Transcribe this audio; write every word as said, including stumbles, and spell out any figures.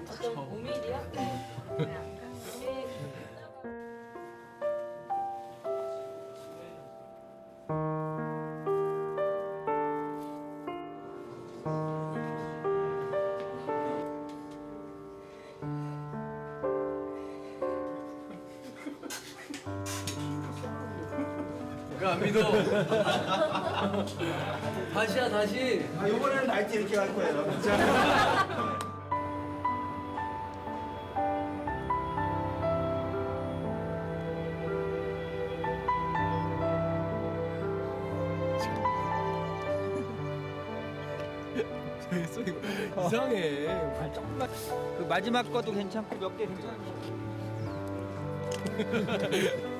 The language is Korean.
어떤 오 밀리미터야? 왜 안 믿어? 다시야 다시. 아 이번에는 나이트 이렇게 갈 거예요. 진짜. 이상해. 아, 조금만. 그 마지막 거도 괜찮고 몇 개 괜찮아.